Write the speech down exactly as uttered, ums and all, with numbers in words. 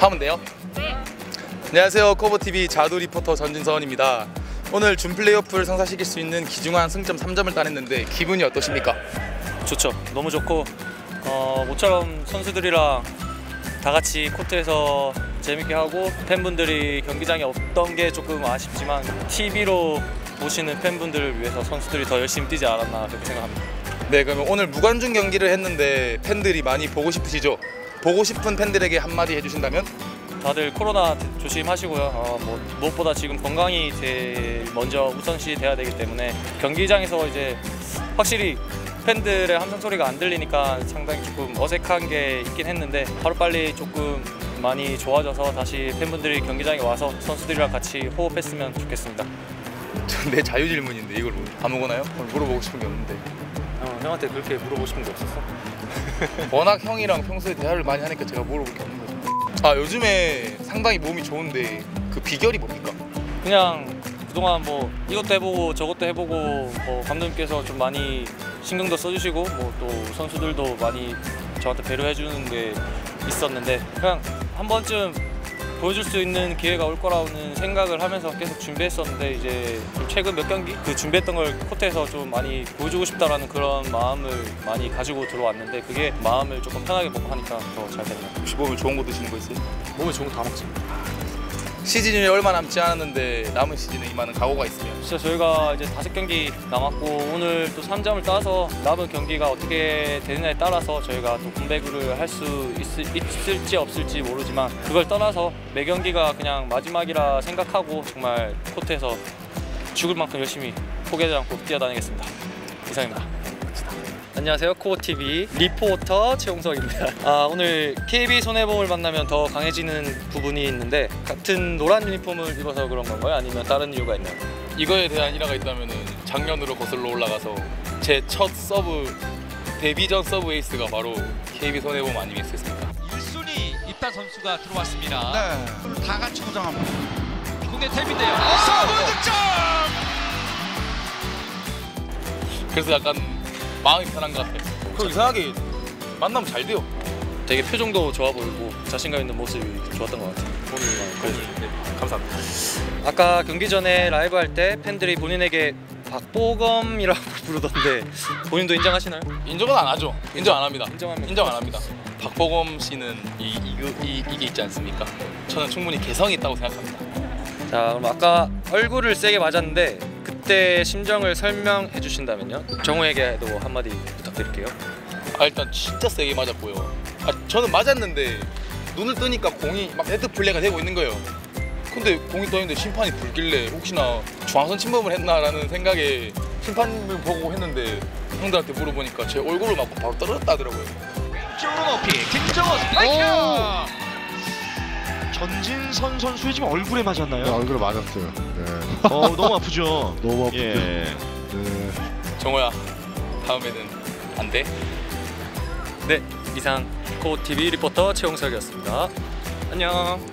하면 돼요? 네. 안녕하세요. 커버티비 자두 리포터 전진서원입니다. 오늘 준 플레이오프를 성사시킬 수 있는 귀중한 승점 삼 점을 따냈는데 기분이 어떠십니까? 좋죠. 너무 좋고 어, 모처럼 선수들이랑 다 같이 코트에서 재밌게 하고 팬분들이 경기장에 없던 게 조금 아쉽지만 티비로 보시는 팬분들을 위해서 선수들이 더 열심히 뛰지 않았나 그렇게 생각합니다. 네, 그러면 오늘 무관중 경기를 했는데 팬들이 많이 보고 싶으시죠? 보고 싶은 팬들에게 한마디 해주신다면? 다들 코로나 조심하시고요. 어, 뭐 무엇보다 지금 건강이 제일 먼저 우선시 돼야 되기 때문에 경기장에서 이제 확실히 팬들의 함성 소리가 안 들리니까 상당히 조금 어색한 게 있긴 했는데 하루빨리 조금 많이 좋아져서 다시 팬분들이 경기장에 와서 선수들이랑 같이 호흡했으면 좋겠습니다. 내 자유 질문인데 이걸 아무거나요? 물어보고 싶은 게 없는데. 어, 형한테 그렇게 물어보고 싶은 게 없었어? 워낙 형이랑 평소에 대화를 많이 하니까 제가 물어볼 게 없는 거죠. 아, 요즘에 상당히 몸이 좋은데 그 비결이 뭡니까? 그냥 그동안 뭐 이것도 해보고 저것도 해보고 뭐 감독님께서 좀 많이 신경도 써주시고 뭐 또 선수들도 많이 저한테 배려해 주는 게 있었는데 그냥 한 번쯤 보여줄 수 있는 기회가 올 거라는 생각을 하면서 계속 준비했었는데 이제 좀 최근 몇 경기 그 준비했던 걸 코트에서 좀 많이 보여주고 싶다라는 그런 마음을 많이 가지고 들어왔는데 그게 마음을 조금 편하게 먹고 하니까 더 잘 됐네요. 혹시 몸에 좋은 거 드시는 거 있어요? 몸에 좋은 거 다 먹지. 시즌이 얼마 남지 않았는데 남은 시즌에 임하는 각오가 있으면? 진짜 저희가 이제 다섯 경기 남았고 오늘 또 삼 점을 따서 남은 경기가 어떻게 되느냐에 따라서 저희가 또 컴백을 할 수 있을지 없을지 모르지만 그걸 떠나서 매 경기가 그냥 마지막이라 생각하고 정말 코트에서 죽을 만큼 열심히 포기하지 않고 뛰어다니겠습니다. 이상입니다. 안녕하세요. 코어티비 리포터 최용석입니다. 아, 오늘 케이비 손해보험을 만나면 더 강해지는 부분이 있는데 같은 노란 유니폼을 입어서 그런 건가요? 아니면 다른 이유가 있나요? 이거에 대한 일화가 있다면 작년으로 거슬러 올라가서 제 첫 서브 데뷔 전 서브 에이스가 바로 케이비 손해보험 아니겠습니까? 일 순위 입단 선수가 들어왔습니다. 네, 다 같이 포장합니다. 국내 탭인데요. 서브 득점! 그래서 약간 마음이 편한 것 같아요. 그리고 이상하게 만나면 잘 돼요. 되게 표정도 좋아 보이고 자신감 있는 모습이 좋았던 것 같아요. 오늘만 그래서 네, 감사합니다. 아까 경기 전에 라이브 할 때 팬들이 본인에게 박보검이라고 부르던데 본인도 인정하시나요? 인정은 안 하죠. 인정 안 합니다. 인정합니다. 인정 안 합니다. 박보검 씨는 이, 이, 이, 이게 있지 않습니까? 저는 충분히 개성이 있다고 생각합니다. 자, 그럼 아까 얼굴을 세게 맞았는데 그때 심정을 설명해 주신다면요? 정우에게도 한마디 부탁드릴게요. 아, 일단 진짜 세게 맞았고요. 아, 저는 맞았는데 눈을 뜨니까 공이 막 네트 플레이가 되고 있는 거예요. 근데 공이 떠 있는데 심판이 불길래 혹시나 중앙선 침범을 했나라는 생각에 심판을 보고 했는데 형들한테 물어보니까 제 얼굴을 맞고 바로 떨어졌다 하더라고요. 왼쪽으로 높이 김정호 스트라이크! 전진선 선수의 지금 얼굴에 맞았나요? 네, 얼굴에 맞았어요. 네. 어, 너무 아프죠? 너무 아프죠. 예. 네. 정호야, 다음에는 안 돼? 네, 이상 코어티비 리포터 최용석이었습니다. 안녕.